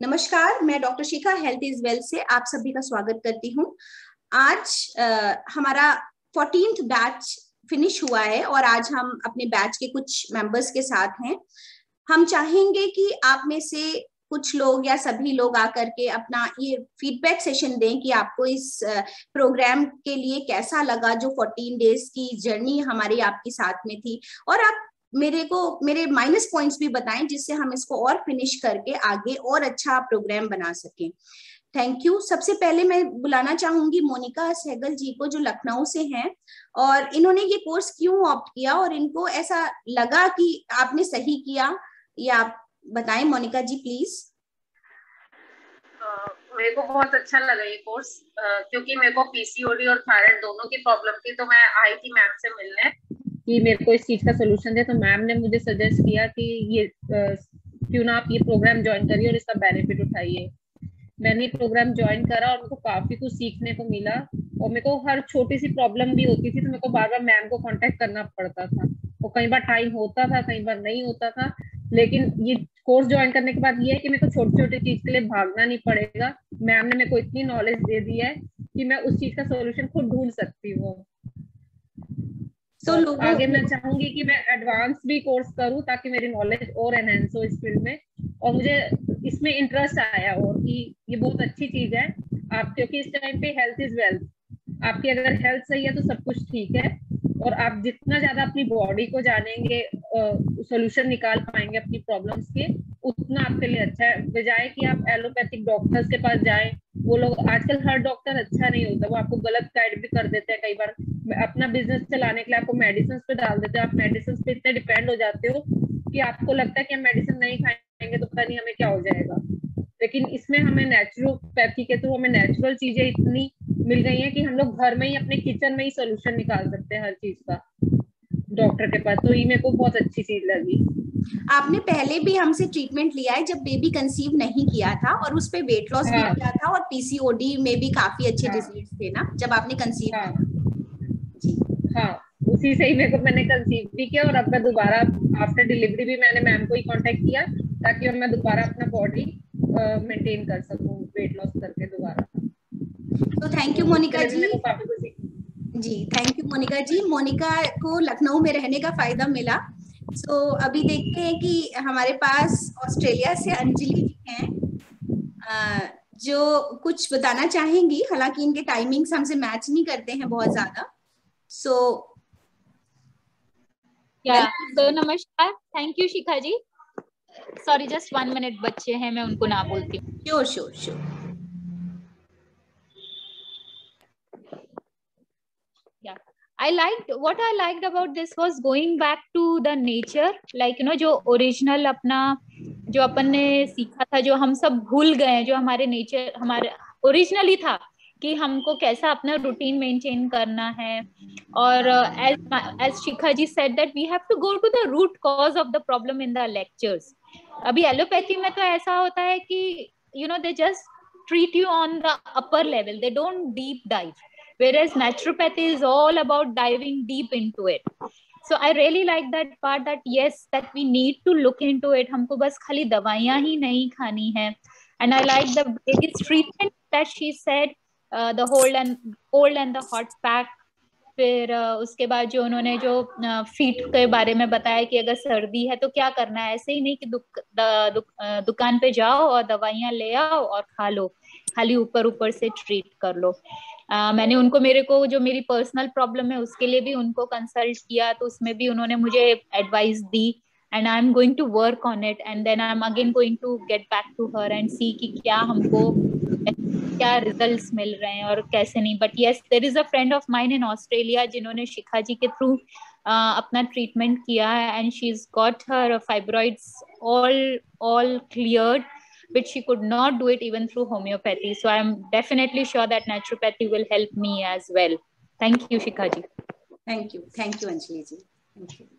नमस्कार, मैं doctor Shikha health is wealth से आप सभी का स्वागत करती हूँ। आज हमारा 14th बैच फिनिश हुआ है और आज हम अपने बैच के कुछ मेंबर्स के साथ हैं। हम चाहेंगे कि आप में से कुछ लोग या सभी लोग आकर के अपना ये फीडबैक सेशन दें कि आपको इस प्रोग्राम के लिए कैसा लगा, जो 14 डेज की जर्नी हमारी आपके साथ में थी, और आप मेरे माइनस पॉइंट्स भी बताएं जिससे हम इसको और फिनिश करके आगे और अच्छा प्रोग्राम बना सकें। Thank you. सबसे पहले मैं बुलाना चाहूंगी मोनिका सहगल जी को, जो लखनऊ से हैं, और इन्होंने ये कोर्स क्यों ऑप्ट किया और इनको ऐसा लगा कि आपने सही किया, ये आप बताएं। मोनिका जी प्लीज। मेरे को बहुत अच्छा लगा ये कोर्स, क्योंकि मेरे को पीसीओडी और थायराइड दोनों की प्रॉब्लम थी। तो मैं आई थी मैम से मिलने कि मेरे को इस चीज का सोल्यूशन दे। तो मैम ने मुझे सजेस्ट किया कि ये क्यों ना आप ये प्रोग्राम ज्वाइन करिए और इसका बेनिफिट उठाइए। मैंने प्रोग्राम ज्वाइन करा और मेरे को काफी कुछ सीखने को मिला। और मेरे को हर छोटी सी प्रॉब्लम भी होती थी तो मेरे को बार बार मैम को कांटेक्ट करना पड़ता था, और कई बार टाइम होता था, कई बार नहीं होता था। लेकिन ये कोर्स ज्वाइन करने के बाद ये है कि मेरे को छोटी छोटी चीज के लिए भागना नहीं पड़ेगा। मैम ने मेरे को इतनी नॉलेज दे दी है कि मैं उस चीज का सोल्यूशन खुद ढूंढ सकती हूँ। तो आगे मैं चाहूंगी कि मैं एडवांस भी कोर्स करूं ताकि मेरी नॉलेज और एनहेंस हो इस फील्ड में। और मुझे इसमें इंटरेस्ट आया और कि ये बहुत अच्छी चीज है आप, क्योंकि इस टाइम पे हेल्थ इज वेल्थ। आपकी अगर हेल्थ सही है तो सब कुछ ठीक है, और आप जितना ज्यादा अपनी बॉडी को जानेंगे, सोल्यूशन निकाल पाएंगे अपनी प्रॉब्लम्स के, उतना आपके लिए अच्छा है। बजाय कि आप एलोपैथिक डॉक्टर्स के पास जाएं, वो लोग आजकल हर डॉक्टर अच्छा नहीं होता, वो आपको गलत गाइड भी कर देते हैं। कई बार अपना बिजनेस चलाने के लिए आपको मेडिसिन पे डाल देते हैं, आप मेडिसिन पे इतने डिपेंड हो जाते हो कि आपको लगता है कि हम मेडिसिन नहीं खाएंगे तो पता नहीं हमें क्या हो जाएगा। लेकिन इसमें हमें नेचुरोपैथी के थ्रू हमें नेचुरल चीजें इतनी मिल गई हैं कि हम लोग घर में ही अपने किचन में ही सोल्यूशन निकाल सकते हैं हर चीज का डॉक्टर के पास। तो ये मेरे को बहुत अच्छी चीज लगी। आपने पहले भी हमसे ट्रीटमेंट लिया है जब बेबी कंसीव नहीं किया था, और उस पे वेट लॉस भी किया था, और पीसीओडी में भी काफी अच्छे रिजल्ट्स थे ना जब आपने कंसीव किया। जी हाँ, उसी से ही मैंने कंसीव भी किया, और अब मैं दोबारा आफ्टर डिलीवरी भी मैंने मैम को ही कांटेक्ट किया ताकि मैं दोबारा अपना बॉडी मेंटेन कर सकूं, वेट लॉस करके दोबारा। तो थैंक यू मोनिका जी। जी थैंक यू मोनिका जी। मोनिका को लखनऊ में रहने का फायदा मिला। सो अभी देखते हैं कि हमारे पास ऑस्ट्रेलिया से अंजलि जी हैं, जो कुछ बताना चाहेंगी। हालांकि इनके टाइमिंग्स हमसे मैच नहीं करते हैं बहुत ज्यादा। सो नमस्कार, thank you Shikha ji. Sorry, just 1 minute, बच्चे हैं, मैं उनको ना बोलती हूँ। Sure. What I liked about this was going back to the nature, like जो ओरिजिनल अपना जो अपन ने सीखा था, जो हम सब भूल गए, जो हमारे नेचर हमारे ओरिजिनली था कि हमको कैसा अपना रूटीन मेंटेन करना है। और as Shikha ji said that we have to go to the root cause of the problem in the lectures. अभी एलोपैथी में तो ऐसा होता है कि they just treat you on the upper level, they don't deep dive, whereas naturopathy is all about diving deep into it. So I really like that part, that yes, that we need to look into it. हमको बस खाली दवाइयाँ ही नहीं खानी है. And I like the baby's treatment that she said, the cold and the hot pack. फिर उसके बाद जो उन्होंने जो फीट के बारे में बताया कि अगर सर्दी है तो क्या करना है। ऐसे ही नहीं कि दुकान पे जाओ और दवाइयाँ ले आओ और खा लो, खाली ऊपर से ट्रीट कर लो। मैंने उनको, मेरे को जो मेरी पर्सनल प्रॉब्लम है उसके लिए भी उनको कंसल्ट किया, तो उसमें भी उन्होंने मुझे एडवाइस दी, and I am going to work on it, and then I am again going to get back to her and see कि क्या हमको क्या रिजल्ट्स मिल रहे हैं और कैसे नहीं। But yes, there is a friend of mine in Australia जिन्होंने शिखा जी के थ्रू अपना ट्रीटमेंट किया है, and she is got her fibroids all cleared, which she could not do it even through homeopathy. So I am definitely sure that naturopathy will help me as well. Thank you, Shikha ji. Thank you Anjali ji, thank you.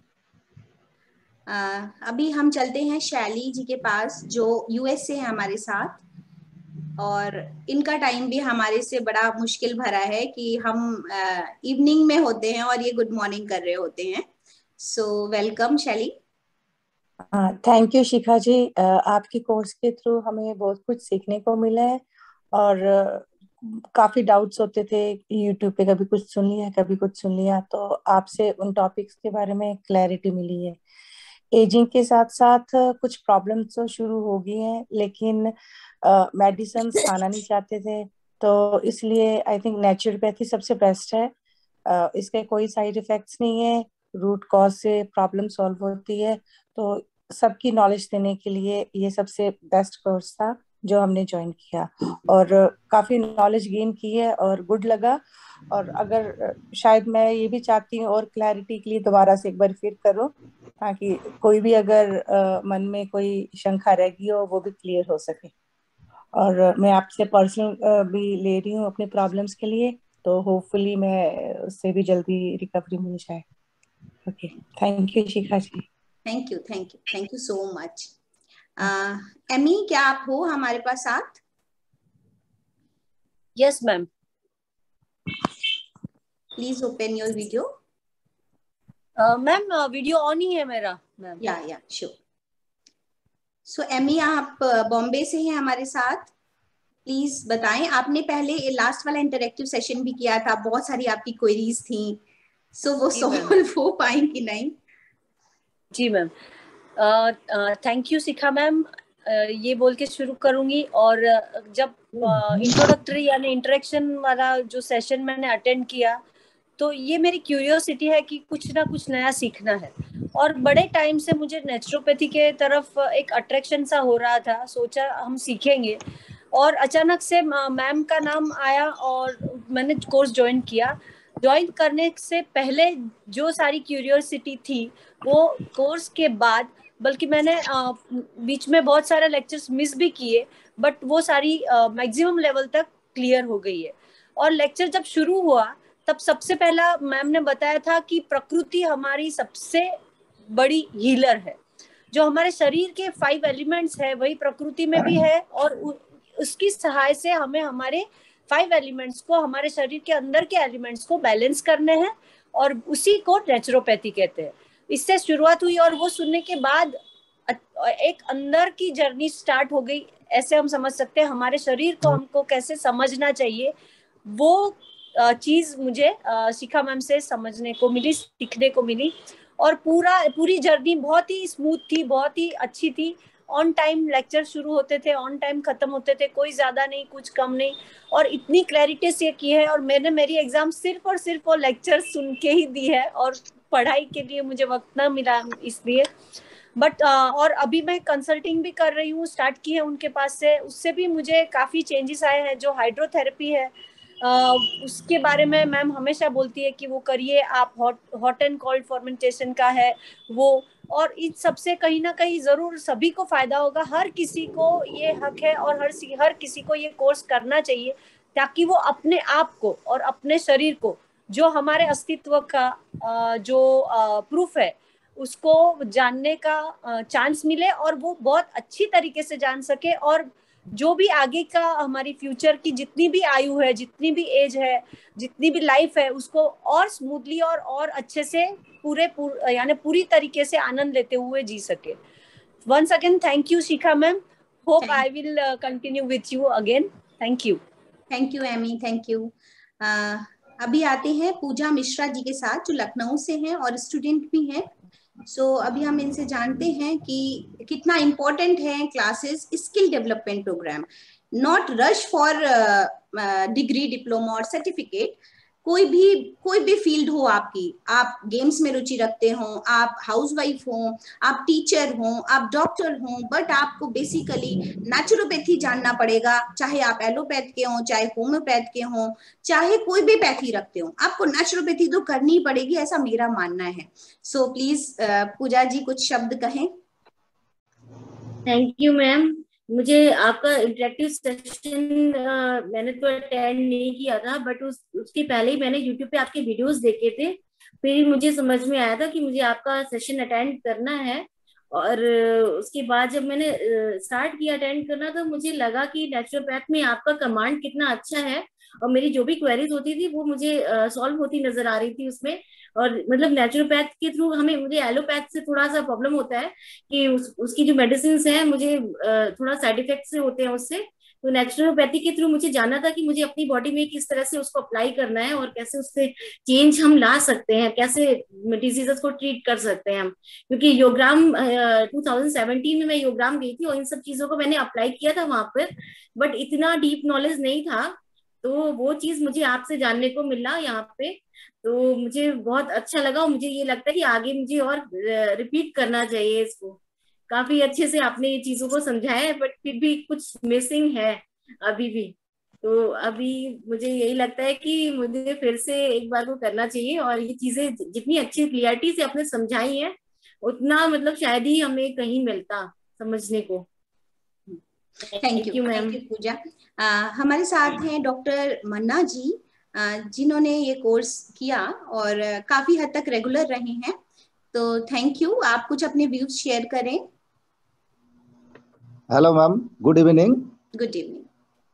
अभी हम चलते हैं शैली जी के पास, जो US से है हमारे साथ, और इनका टाइम भी हमारे से बड़ा मुश्किल भरा है कि हम इवनिंग में होते हैं और ये गुड मॉर्निंग कर रहे होते हैं। सो वेलकम शैली। हाँ, थैंक यू शिखा जी। आपके कोर्स के थ्रू हमें बहुत कुछ सीखने को मिला है। और काफी डाउट्स होते थे, यूट्यूब पे कभी कुछ सुन लिया कभी कुछ सुन लिया, तो आपसे उन टॉपिक्स के बारे में क्लैरिटी मिली है। एजिंग के साथ साथ कुछ प्रॉब्लम्स तो शुरू हो गई हैं, लेकिन मेडिसिन खाना नहीं चाहते थे, तो इसलिए आई थिंक नेचुरोपैथी सबसे बेस्ट है। इसके कोई साइड इफेक्ट्स नहीं है, रूट कॉज से प्रॉब्लम सॉल्व होती है। तो सबकी नॉलेज देने के लिए ये सबसे बेस्ट कोर्स था जो हमने ज्वाइन किया, और काफी नॉलेज गेन की है और गुड लगा। और अगर शायद मैं ये भी चाहती हूँ और क्लैरिटी के लिए दोबारा से एक बार फिर करो, ताकि कोई भी अगर मन में कोई शंका रह गई हो वो भी क्लियर हो सके। और मैं आपसे पर्सनल भी ले रही हूँ अपने प्रॉब्लम्स के लिए, तो होपफुली मैं उससे भी जल्दी रिकवरी मिल जाए। Okay, thank you Shikha ji. Thank you, thank you, thank you so much. Amy, क्या आप हो हमारे पास साथ? Yes ma'am. Please open your video. Ma'am video on ही है मेरा मैम। या श्योर। सो एमी, आप बॉम्बे से हैं हमारे साथ। प्लीज बताएं, आपने पहले लास्ट वाला इंटरेक्टिव सेशन भी किया था, बहुत सारी आपकी क्वेरीज थी, सो वो सॉल्व हो पाई कि नहीं? जी ma'am, thank you Shikha ma'am. ये बोल के शुरू करूंगी। और जब इंट्रोडक्टरी यानी इंटरेक्शन वाला जो सेशन मैंने अटेंड किया, तो ये मेरी क्यूरियोसिटी है कि कुछ ना कुछ नया सीखना है। और बड़े टाइम से मुझे नेचुरोपैथी के तरफ एक अट्रैक्शन सा हो रहा था, सोचा हम सीखेंगे। और अचानक से मैम का नाम आया और मैंने कोर्स ज्वाइन किया। ज्वाइन करने से पहले जो सारी क्यूरियोसिटी थी वो कोर्स के बाद, बल्कि मैंने बीच में बहुत सारे लेक्चर्स मिस भी किए, बट वो सारी मैक्सिमम लेवल तक क्लियर हो गई है। और लेक्चर जब शुरू हुआ तब सबसे पहला मैम ने बताया था कि प्रकृति हमारी सबसे बड़ी हीलर है। जो हमारे शरीर के 5 एलिमेंट्स है वही प्रकृति में भी है, और उसकी सहाय से हमें हमारे 5 एलिमेंट्स को, हमारे शरीर के अंदर के एलिमेंट्स को बैलेंस करने हैं, और उसी को नेचुरोपैथी कहते हैं। इससे शुरुआत हुई और वो सुनने के बाद एक अंदर की जर्नी स्टार्ट हो गई, ऐसे हम समझ सकते हैं। हमारे शरीर को हमको कैसे समझना चाहिए, वो चीज मुझे शिखा मैम से समझने को मिली, सीखने को मिली। और पूरी जर्नी बहुत ही स्मूथ थी, बहुत ही अच्छी थी। ऑन टाइम लेक्चर शुरू होते थे, ऑन टाइम खत्म होते थे, कोई ज्यादा नहीं कुछ कम नहीं। और इतनी क्लैरिटी से की है, और मैंने मेरी एग्जाम सिर्फ और सिर्फ वो लेक्चर सुन के ही दी है, और पढ़ाई के लिए मुझे वक्त ना मिला इसलिए। बट और अभी मैं कंसल्टिंग भी कर रही हूँ, स्टार्ट की है उनके पास से, उससे भी मुझे काफी चेंजेस आए हैं। जो हाइड्रोथेरेपी है उसके बारे में मैम हमेशा बोलती है कि वो करिए आप, हॉट एंड कोल्ड फर्मेंटेशन का है वो। और इन सबसे कहीं ना कहीं जरूर सभी को फायदा होगा, हर किसी को ये हक है, और हर किसी को ये कोर्स करना चाहिए, ताकि वो अपने आप को और अपने शरीर को, जो हमारे अस्तित्व का जो प्रूफ है, उसको जानने का चांस मिले, और वो बहुत अच्छी तरीके से जान सके। और जो भी आगे का हमारी फ्यूचर की जितनी भी आयु है, जितनी भी एज है, जितनी भी लाइफ है, उसको और स्मूथली और अच्छे से यानी पूरी तरीके से आनंद लेते हुए जी सके। Once again thank you Shikha ma'am. Hope I will continue with you again. Thank you. Thank you Amy, thank you. अभी आते हैं पूजा मिश्रा जी के साथ, जो लखनऊ से हैं और स्टूडेंट भी हैं। सो अभी हम इनसे जानते हैं कि कितना इम्पोर्टेंट है classes, skill development program. Not rush for degree, diploma और सर्टिफिकेट। कोई भी फील्ड हो आपकी, आप गेम्स में रुचि रखते हो, आप हाउसवाइफ हो, आप टीचर हो, आप डॉक्टर हो, बट आपको बेसिकली नेचुरोपैथी जानना पड़ेगा। चाहे आप एलोपैथ के हो, चाहे होम्योपैथ के हो, चाहे कोई भी पैथी रखते हो, आपको नेचुरोपैथी तो करनी पड़ेगी, ऐसा मेरा मानना है। सो प्लीज पूजा जी कुछ शब्द कहें। Thank you ma'am. मुझे आपका इंटरेक्टिव सेशन मैंने तो अटेंड नहीं किया था, बट उसके पहले ही मैंने यूट्यूब पे आपके वीडियोस देखे थे। फिर मुझे समझ में आया था कि मुझे आपका सेशन अटेंड करना है। और उसके बाद जब मैंने स्टार्ट किया अटेंड करना, तो मुझे लगा कि नेचुरोपैथ में आपका कमांड कितना अच्छा है, और मेरी जो भी क्वेरीज होती थी वो मुझे सॉल्व होती नजर आ रही थी उसमें। और मतलब नेचुरोपैथ के थ्रू हमें, मुझे एलोपैथ से थोड़ा सा प्रॉब्लम होता है कि उसकी जो मेडिसिन है मुझे थोड़ा साइड इफेक्ट से होते हैं उससे। तो नेचुरोपैथी के थ्रू मुझे जानना था कि मुझे अपनी बॉडी में किस तरह से उसको अप्लाई करना है, और कैसे उससे चेंज हम ला सकते हैं, कैसे डिजीजेस को ट्रीट कर सकते हैं हम। क्योंकि योगराम 2017 में मैं योगराम गई थी और इन सब चीजों को मैंने अप्लाई किया था वहां पर, बट इतना डीप नॉलेज नहीं था। तो वो चीज मुझे आपसे जानने को मिला यहाँ पे, तो मुझे बहुत अच्छा लगा, और मुझे ये लगता है कि आगे मुझे और रिपीट करना चाहिए इसको। काफी अच्छे से आपने ये चीजों को समझाया है, बट फिर भी कुछ मिसिंग है अभी भी। तो अभी मुझे यही लगता है कि मुझे फिर से एक बार को करना चाहिए, और ये चीजें जितनी अच्छी क्लियरिटी से आपने समझाई है, उतना मतलब शायद ही हमें कहीं मिलता समझने को। Thank you Puja. हमारे साथ हैं डॉक्टर मन्ना जी, जिन्होंने ये कोर्स किया और काफी हद तक रेगुलर रहे हैं। तो थैंक यू, आप कुछ अपने व्यूज शेयर करें। Hello ma'am, good evening. Good evening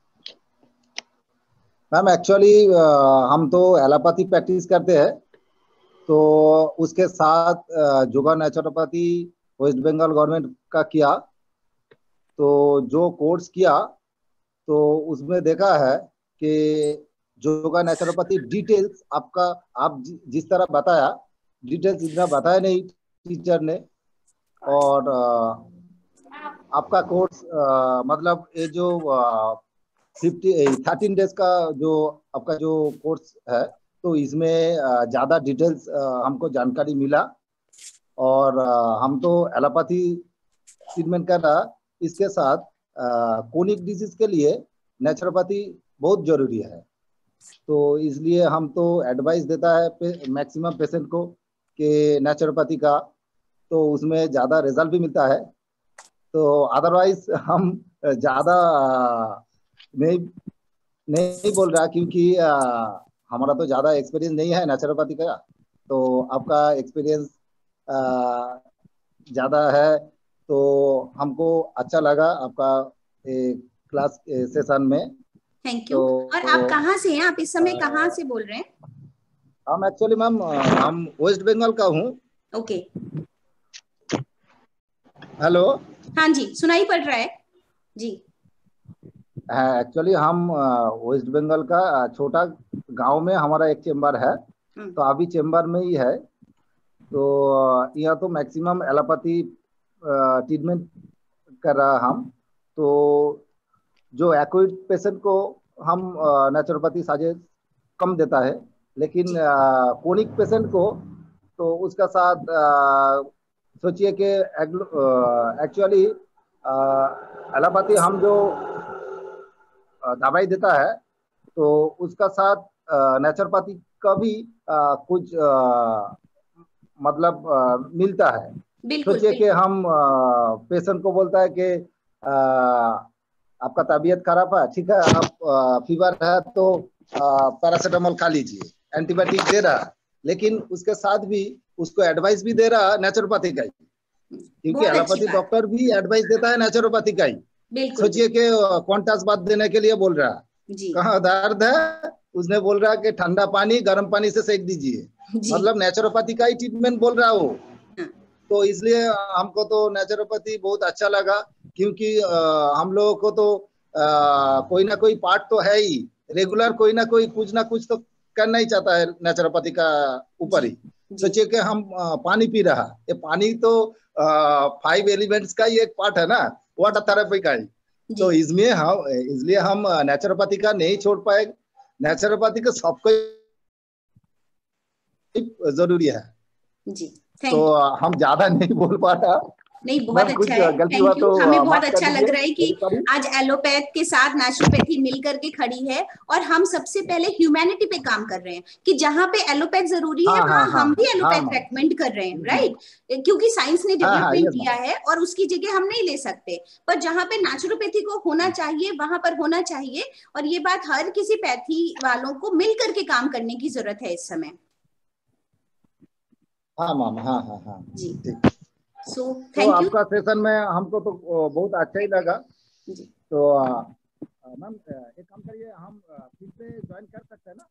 ma'am. Actually हम तो एलोपैथी प्रैक्टिस करते हैं, तो उसके साथ yoga naturopathy West Bengal government का किया। तो जो कोर्स किया तो उसमें देखा है कि योगा नेचुरोपैथी डिटेल्स आपका, आप जिस तरह बताया, डिटेल्स इतना बताया नहीं टीचर ने। और आपका कोर्स मतलब ये जो 13 डेज का जो आपका जो कोर्स है, तो इसमें ज़्यादा डिटेल्स हमको जानकारी मिला। और हम तो एलोपैथी ट्रीटमेंट कर रहा, इसके साथ क्रोनिक डिजीज के लिए नेचुरोपैथी बहुत जरूरी है। तो इसलिए हम तो एडवाइस देता है मैक्सिमम पेशेंट को कि नेचुरोपैथी का, तो उसमें ज़्यादा रिजल्ट भी मिलता है। तो अदरवाइज हम ज़्यादा नहीं बोल रहा, क्योंकि हमारा तो ज़्यादा एक्सपीरियंस नहीं है नेचुरोपैथी का। तो आपका एक्सपीरियंस ज़्यादा है, तो हमको अच्छा लगा आपका क्लास सेशन में। Thank you. और आप कहाँ से हैं? आप इस समय कहाँ से बोल रहे हैं? हम एक्चुअली मैम हम वेस्ट बंगाल का हूँ। ओके। हेलो। हाँ जी, सुनाई पड़ रहा है जी। एक्चुअली हम वेस्ट बंगाल का छोटा गांव में हमारा एक चेम्बर है, तो अभी चेम्बर में ही है। तो यहाँ तो मैक्सिमम एलोपैथी ट्रीटमेंट कर रहा हम। तो जो एक्यूट पेशेंट को हम नेचुरोपैथी सजेस्ट कम देता है, लेकिन क्रोनिक पेशेंट को तो उसका साथ सोचिए कि एक्चुअली एलोपैथी हम जो दवाई देता है, तो उसका साथ नेचुरोपैथी का भी कुछ मतलब मिलता है। सोचिए कि हम पेशेंट को बोलता है कि आपका तबीयत खराब है, ठीक है, आप फीवर है तो पैरासीटामोल खा लीजिए, एंटीबायोटिक दे रहा, लेकिन उसके साथ भी उसको एडवाइस भी दे रहा नेचुरोपैथी का ही, क्योंकि एलोपैथी डॉक्टर भी एडवाइस देता है नेचुरोपैथी का ही। सोचिए कि कॉन्टास बात देने के लिए बोल रहा, कहाँ दर्द है, उसने बोल रहा कि ठंडा पानी गर्म पानी से सेक दीजिए, मतलब नेचुरोपैथी का ही ट्रीटमेंट बोल रहा हो। तो इसलिए हमको तो नेचुरोपैथी बहुत अच्छा लगा, क्योंकि हम लोगों को तो कोई ना कोई पार्ट तो है ही, रेगुलर कोई ना कुछ तो करना ही चाहता है नेचुरोपैथी का ऊपर ही। सोचिए कि हम पानी पी रहा, ये पानी तो 5 एलिमेंट्स का ही एक पार्ट है ना, वाटर थेरेपी का ही। तो इसलिए हम नेचुरोपैथी का नहीं छोड़ पाए। नेचुरोपैथी का सबको जरूरी है जी। तो हम ज्यादा नहीं बोल पाता। नहीं, बहुत अच्छा है, थैंक यू। तो हमें बहुत अच्छा लग रहा है कि आज एलोपैथ के साथ नेचुरोपैथी मिल करके खड़ी है, और हम सबसे पहले ह्यूमैनिटी पे काम कर रहे हैं कि जहां पे एलोपैथ जरूरी है वहां हम भी एलोपैथ रेकमेंड कर रहे हैं, राइट? क्योंकि साइंस ने डेवलपमेंट किया है और उसकी जगह हम नहीं ले सकते, पर जहां पे नेचुरोपैथी को होना चाहिए वहां पर होना चाहिए। और ये बात हर किसी पैथी वालों को मिल करके काम करने की जरूरत है इस समय। हाँ मैम, हाँ हाँ हाँ जी। सो तो थैंक यू। आपका सेशन में हमको तो बहुत अच्छा ही लगा। तो मैम एक काम करिए, हम फिर से ज्वाइन कर सकते हैं ना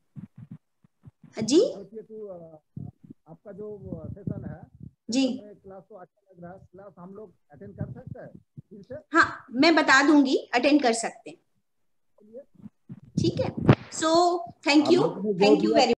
जी? आपका जो सेशन है जी, क्लास तो अच्छा लग रहा है, क्लास हम लोग अटेंड कर सकते हैं फिर से? हाँ मैं बता दूंगी, अटेंड कर सकते हैं। ठीक है, सो थैंक यू वेरी